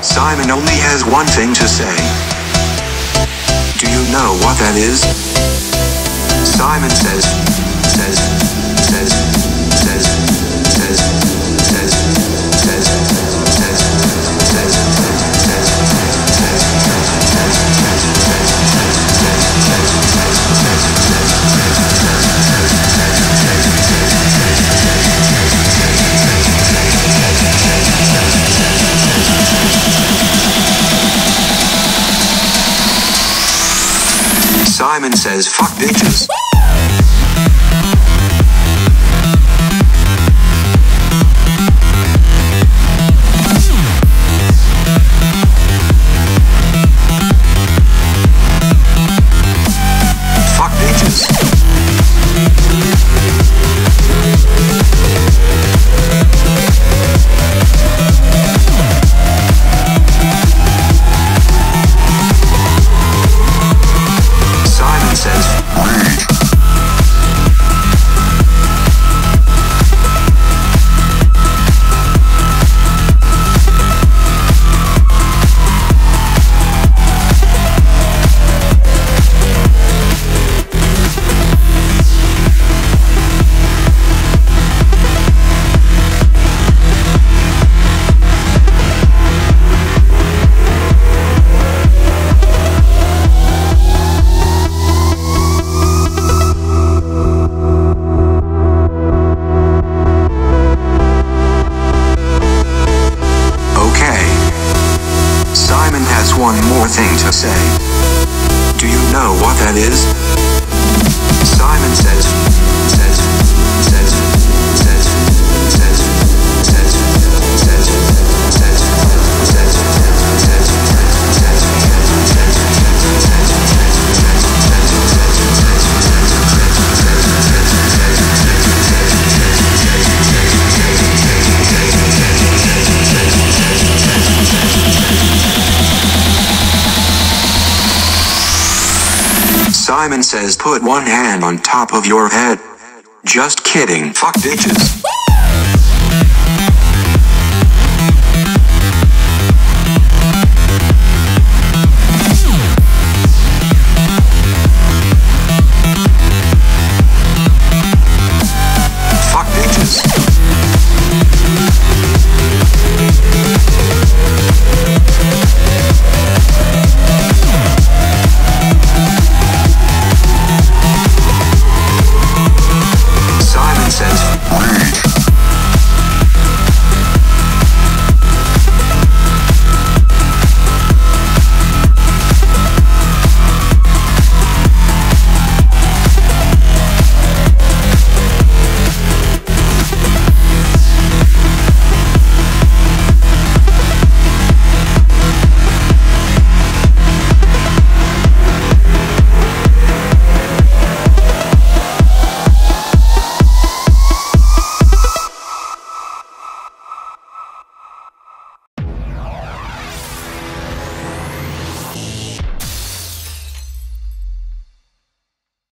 Simon only has one thing to say. Do you know what that is? Simon says, says, says, says, says, says, says, says, says, Simon says, fuck bitches. Fuck bitches. Simon says, read. One more thing to say. Do you know what that is? Simon says, says, says, says, says, says, says, says, says, Simon says, put one hand on top of your head. Just kidding. Fuck bitches.